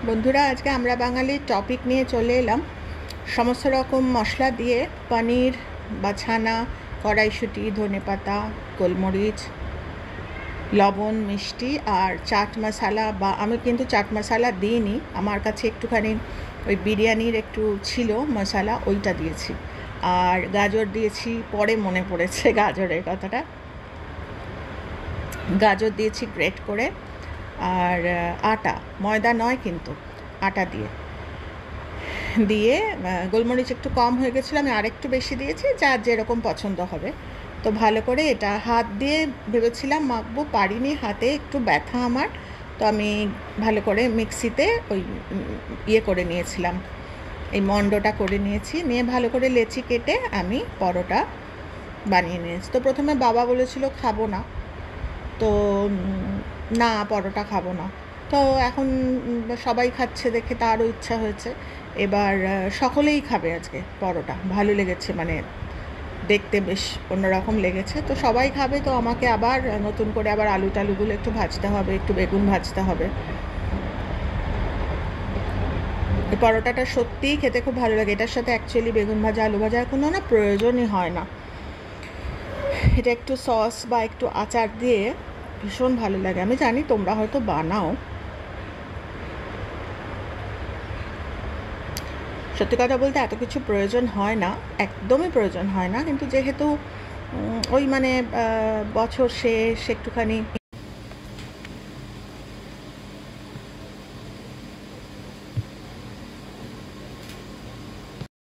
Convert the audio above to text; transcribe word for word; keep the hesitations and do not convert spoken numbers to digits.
বন্ধুরা, আজকে আমরা বাঙালির টপিক নিয়ে চলে এলাম সমস্ত রকম মশলা দিয়ে পনির বা ছানা, কড়াইশুঁটি, ধনেপাতা, গোলমরিচ, লবণ, মিষ্টি আর চাট মশলা। বা আমি কিন্তু চাট মশলা দিইনি, আমার কাছে একটুখানি ওই বিরিয়ানির একটু ছিল মশলা, ওইটা দিয়েছি। আর গাজর দিয়েছি, পরে মনে পড়েছে গাজরের কথাটা। গাজর দিয়েছি গ্রেট করে, আর আটা, ময়দা নয় কিন্তু, আটা দিয়ে দিয়ে গোলমরিচ একটু কম হয়ে গেছিলো, আমি আরেকটু বেশি দিয়েছি, যার যেরকম পছন্দ হবে। তো ভালো করে এটা হাত দিয়ে ভেবেছিলাম মাখবো, পারিনি, হাতে একটু ব্যথা আমার। তো আমি ভালো করে মিক্সিতে ওই ইয়ে করে নিয়েছিলাম, এই মন্ডটা করে নিয়েছি, নিয়ে ভালো করে লেচি কেটে আমি পরোটা বানিয়ে নিয়েছি। তো প্রথমে বাবা বলেছিল খাবো না, তো না পরোটা খাবো না। তো এখন সবাই খাচ্ছে দেখে তারও ইচ্ছা হয়েছে, এবার সকলেই খাবে আজকে পরোটা। ভালো লেগেছে, মানে দেখতে বেশ অন্যরকম লেগেছে, তো সবাই খাবে। তো আমাকে আবার নতুন করে আবার আলু টালুগুলো একটু ভাজতে হবে, একটু বেগুন ভাজতে হবে। এই পরোটাটা সত্যিই খেতে খুব ভালো লাগে। এটার সাথে অ্যাকচুয়ালি বেগুন ভাজা, আলু ভাজার কোনো না প্রয়োজনই হয় না। এটা একটু সস বা একটু আচার দিয়ে ভীষণ ভালো লাগে। আমি জানি তোমরা হয়তো বানাও, সত্যি কথা বলতে এত কিছু প্রয়োজন হয় না, একদমই প্রয়োজন হয় না, কিন্তু যেহেতু ওই মানে বছর শেষ একটুখানি